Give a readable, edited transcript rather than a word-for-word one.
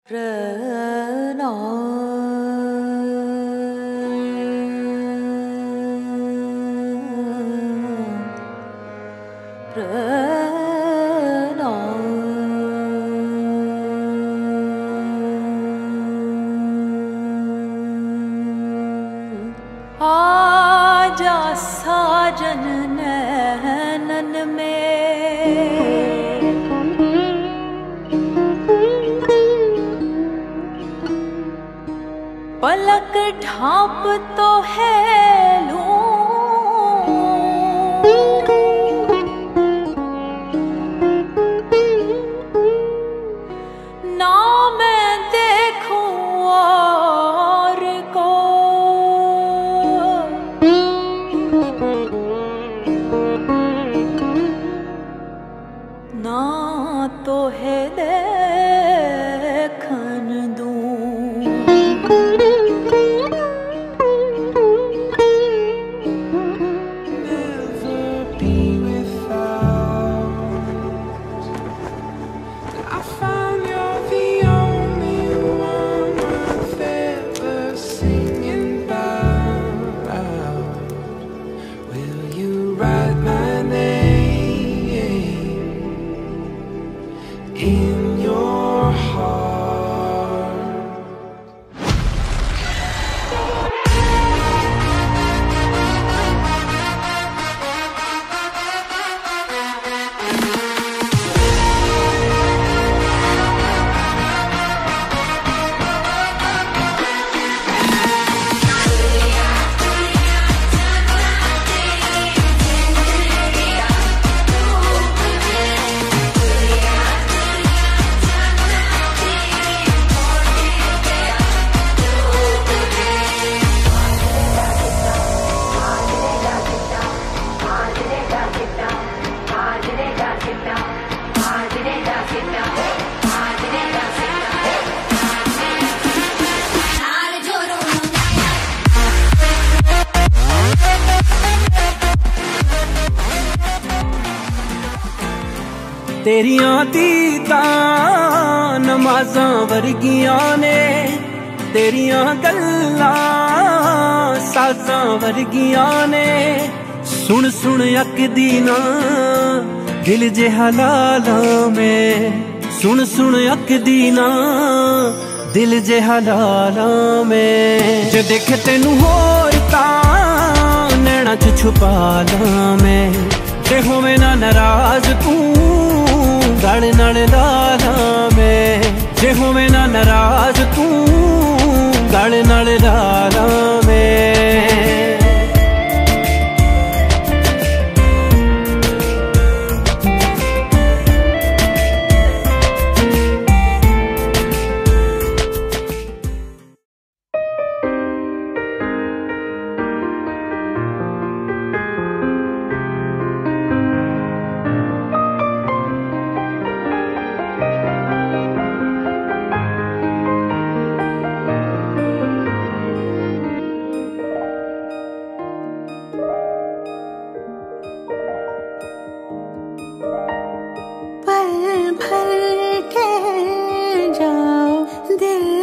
रहना रहना आजा साजन नैनन में पलक ढांप तो है लूं ना मैं देखूं और को ना तो है देखन दूं in your heart. तेरियां दीदां नमाज़ां वर्गियां ने तेरियां गल्लां साज़ां वर्गियां ने सुन सुन अकदी ना दिल जे हलालां में सुन सुन अकदी ना दिल जे हलालां में जे देखे तेनू होर तां नैना च छुपा लां मैं जे होवे ना नाराज तू गल नाल लाला मैं जे होवे ना नाराज तू गल नाल लाला मैं दिल